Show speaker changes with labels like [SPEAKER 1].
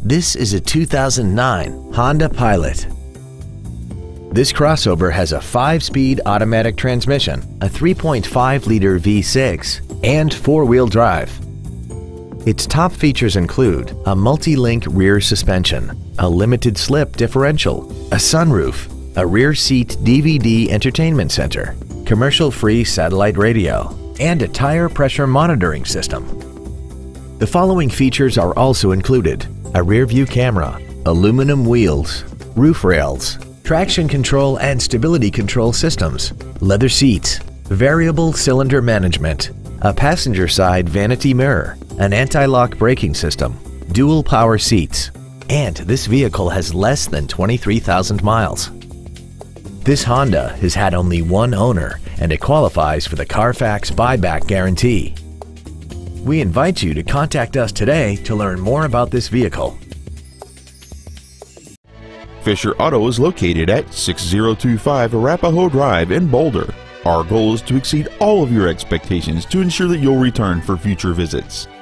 [SPEAKER 1] This is a 2009 Honda Pilot. This crossover has a 5-speed automatic transmission, a 3.5-liter V6, and 4-wheel drive. Its top features include a multi-link rear suspension, a limited slip differential, a sunroof, a rear seat DVD entertainment center, commercial-free satellite radio, and a tire pressure monitoring system. The following features are also included: a rear-view camera, aluminum wheels, roof rails, traction control and stability control systems, leather seats, variable cylinder management, a passenger side vanity mirror, an anti-lock braking system, dual power seats, and this vehicle has less than 23,000 miles. This Honda has had only one owner and it qualifies for the Carfax buyback guarantee. We invite you to contact us today to learn more about this vehicle.
[SPEAKER 2] Fisher Auto is located at 6025 Arapahoe Drive in Boulder. Our goal is to exceed all of your expectations to ensure that you'll return for future visits.